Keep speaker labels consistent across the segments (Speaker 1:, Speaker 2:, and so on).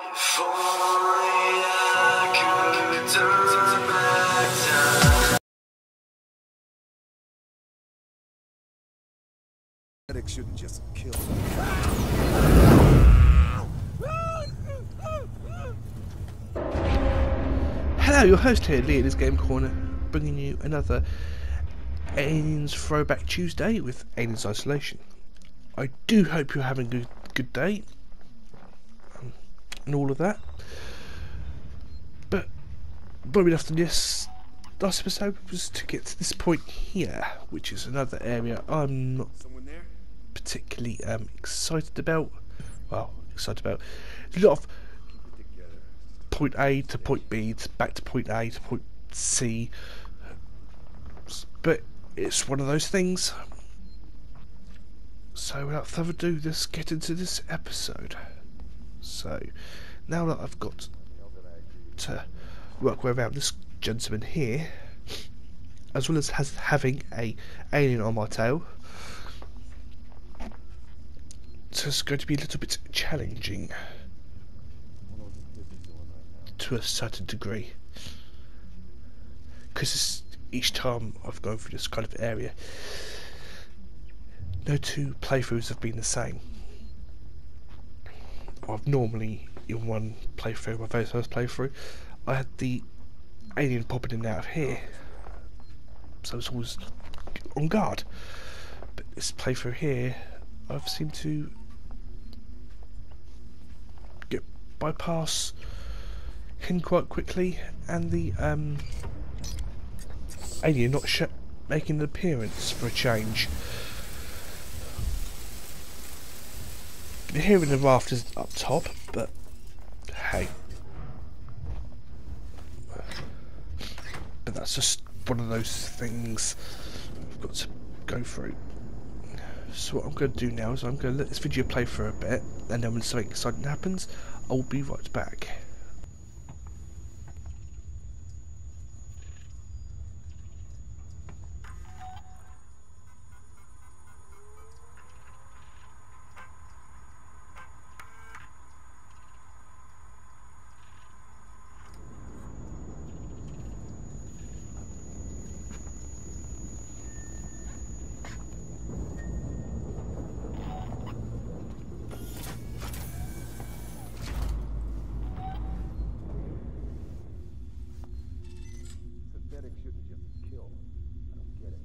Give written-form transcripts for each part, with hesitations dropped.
Speaker 1: If only I could turn back time.
Speaker 2: Medic shouldn't just kill.
Speaker 3: Hello, your host here, Lee, in this Game Corner, bringing you another Aliens Throwback Tuesday with Aliens Isolation. I do hope you're having a good day and all of that. But what we left on this last episode was to get to this point here, which is another area I'm not particularly excited about. Well, excited about. A lot of point A to point B, to back to point A to point C. But it's one of those things. So without further ado, let's get into this episode. So now that I've got to work around this gentleman here, as well as having a alien on my tail, so it's going to be a little bit challenging to a certain degree, because each time I've gone through this kind of area, no two playthroughs have been the same. I've normally, in one playthrough, my very first playthrough, I had the alien popping in and out of here, so I was always on guard. But this playthrough here, I've seemed to get bypass him quite quickly, and the alien not making an appearance for a change. You're hearing the rafters up top, but hey. But that's just one of those things I've got to go through. So what I'm going to do now is I'm going to let this video play for a bit, and then when something exciting happens, I'll be right back.
Speaker 2: Shouldn't just kill. I don't get it.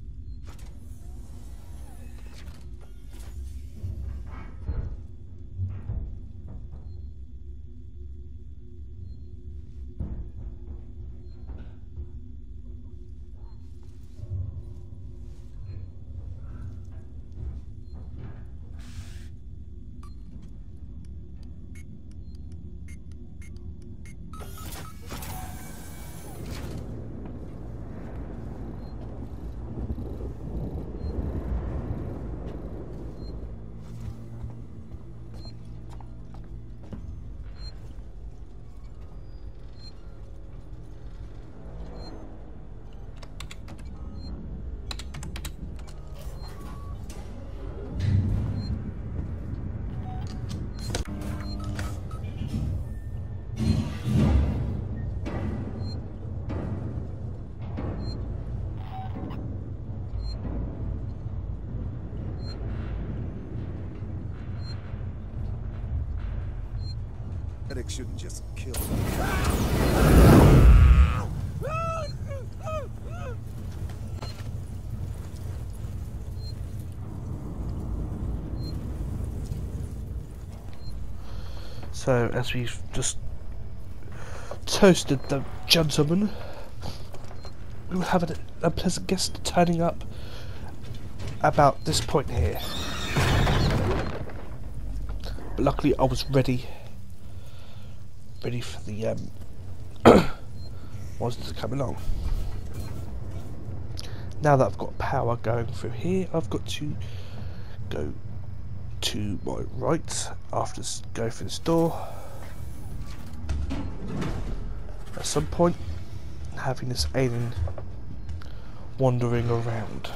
Speaker 2: Medic shouldn't just kill.
Speaker 3: So as we've just toasted the gentleman, we will have an unpleasant guest turning up about this point here. But luckily I was ready for the monsters to come along. Now that I've got power going through here, I've got to go to my right after go through this door. At some point, having this alien wandering around.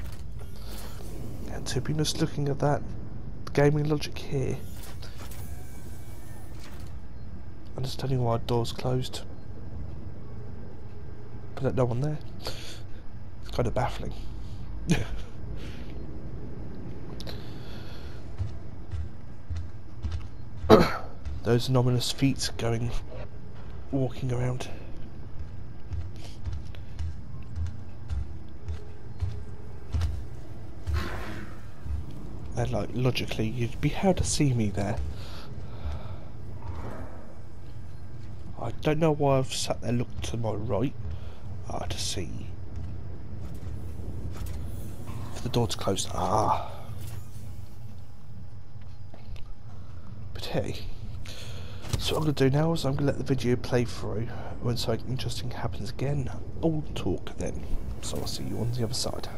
Speaker 3: And to be honest, looking at that gaming logic here, understanding why the door's closed. But there's no one there. It's kind of baffling. Those ominous feet walking around. And like logically, you'd be able to see me there. I don't know why I've sat there looking to my right to see if the door's closed. But hey, so what I'm going to do now is I'm going to let the video play through. When something interesting happens again, I'll talk then. So I'll see you on the other side.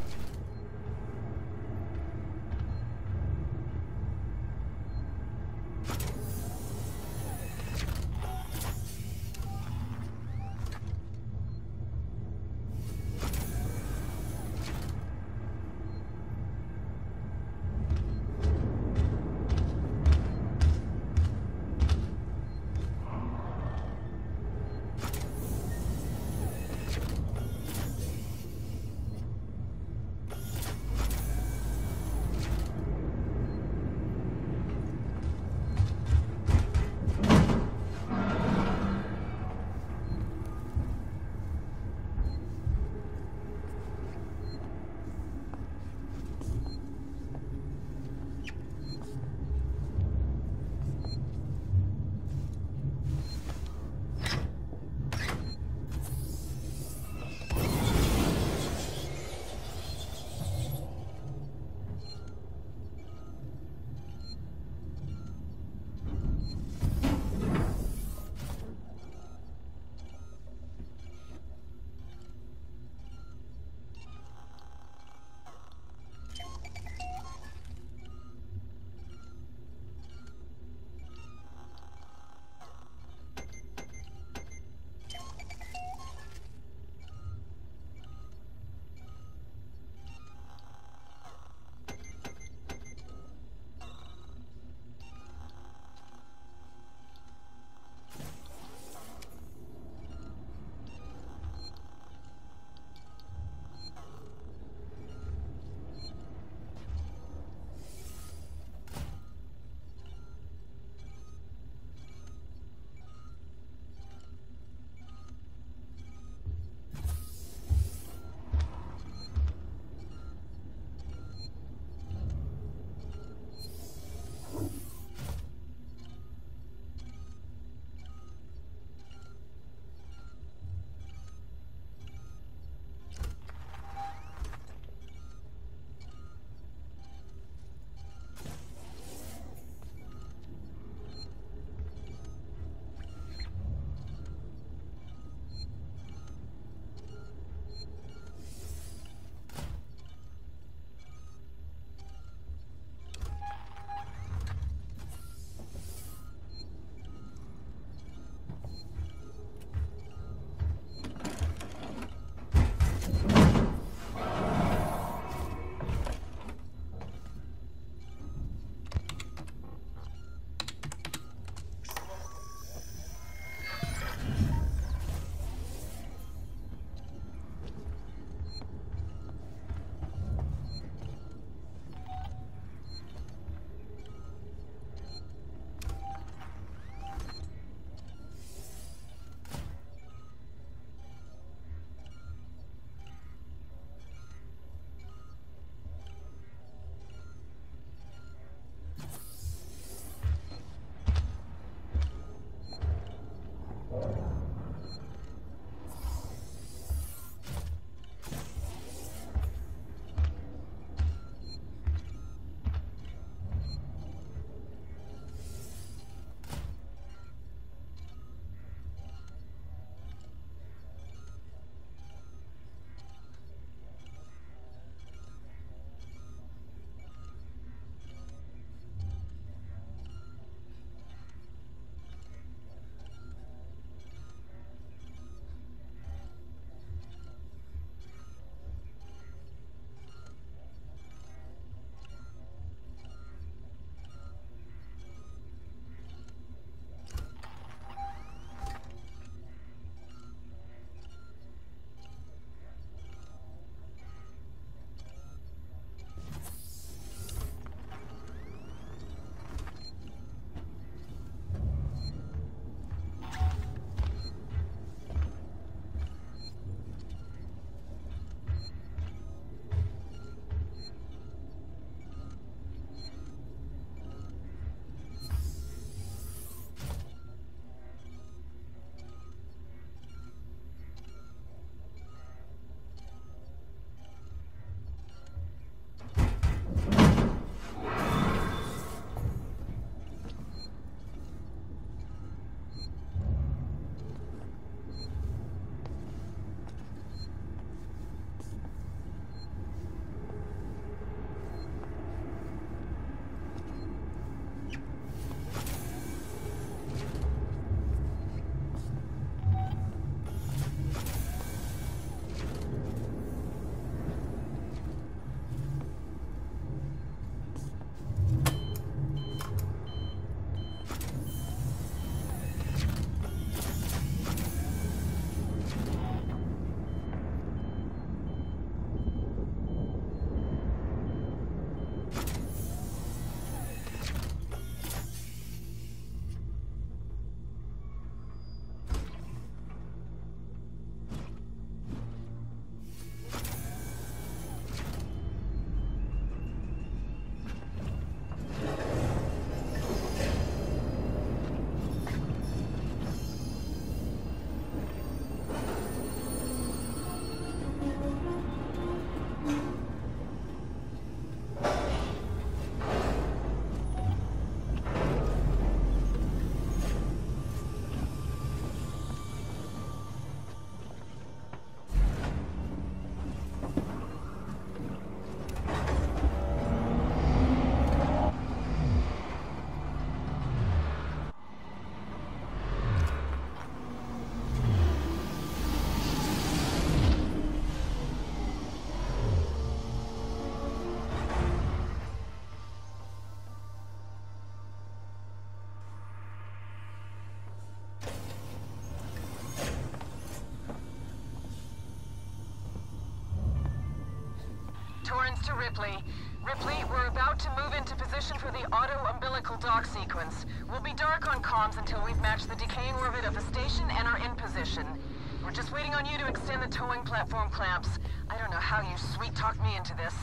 Speaker 4: Torrance to Ripley. Ripley, we're about to move into position for the auto-umbilical dock sequence. We'll be dark on comms until we've matched the decaying orbit of the station and are in position. We're just waiting on you to extend the towing platform clamps. I don't know how you sweet-talked me into this.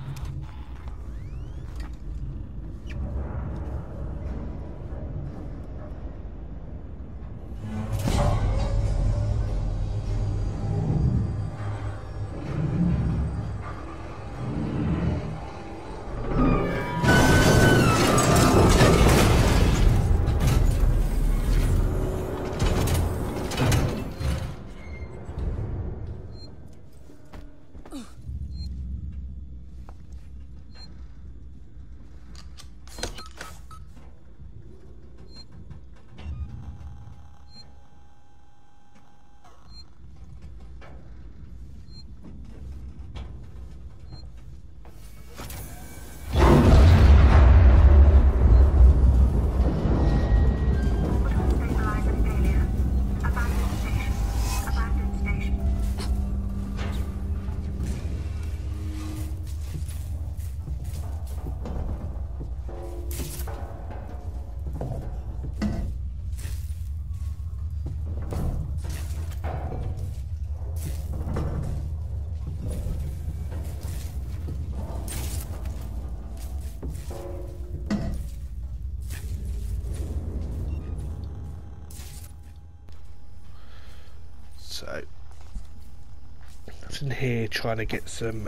Speaker 3: So, I was in here trying to get some,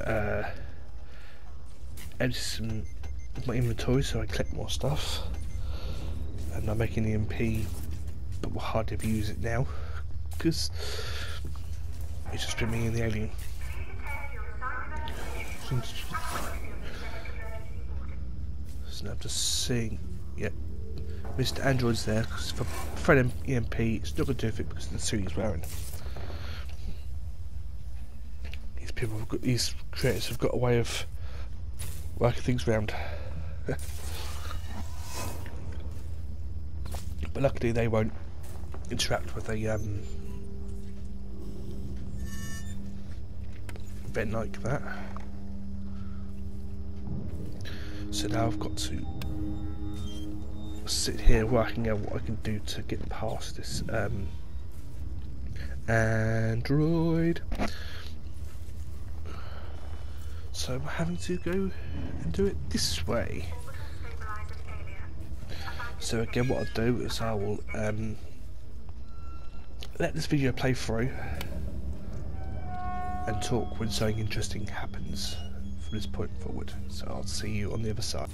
Speaker 3: empty some of my inventory so I collect more stuff. And I'm making the MP, but we'll hardly ever use it now because it's just been me and the alien. So now I'm just seeing, yep, Mr. Android's there because for Fred EMP it's not going to do it because of the suit he's wearing. These creators have got a way of working things around. But luckily they won't interact with a event like that. So now I've got to sit here working out what I can do to get past this android. So I'm having to go and do it this way. So again, what I'll do is I will let this video play through and talk when something interesting happens from this point forward. So I'll see you on the other side.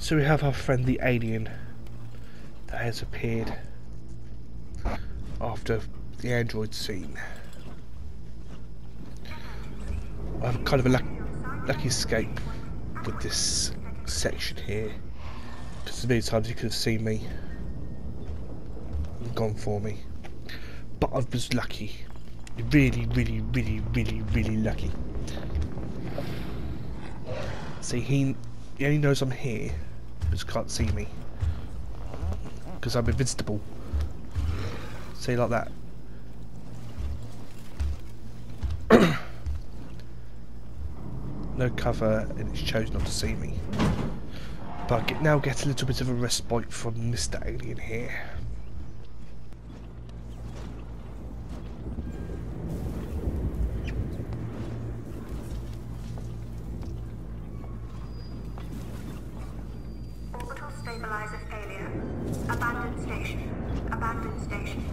Speaker 3: So we have our friend the alien that has appeared after the android scene. I have kind of a lucky escape with this section here, because the many times he could have seen me and gone for me. But I was lucky. Really lucky. See, he only knows I'm here, but just can't see me. Because I'm invincible. See, like that. No cover, and it's chose not to see me. But I now get a little bit of a respite from Mr. Alien here.
Speaker 5: Orbital stabilizer failure. Abandoned station. Abandoned station.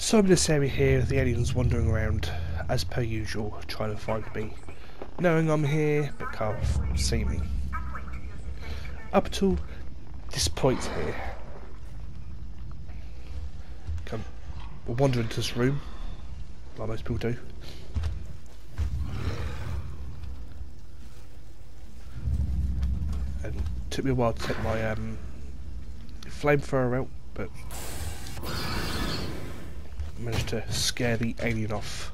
Speaker 3: So I'm in this area here, the alien's wandering around, as per usual, trying to find me. Knowing I'm here, but can't see me. Up till this point here. We'll wander into this room, like most people do. And it took me a while to take my flamethrower out, but managed to scare the alien off.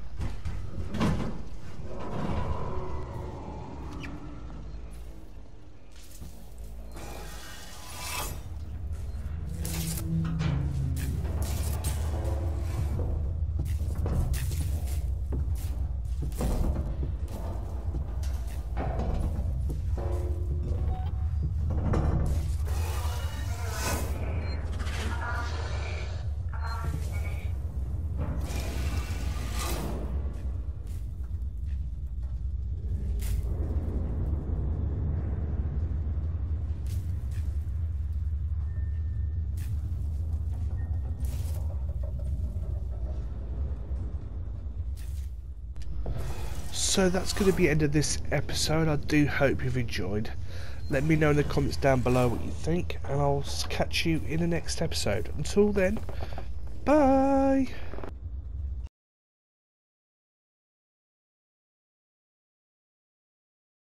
Speaker 3: So that's going to be the end of this episode. I do hope you've enjoyed. Let me know in the comments down below what you think, and I'll catch you in the next episode. Until then, bye!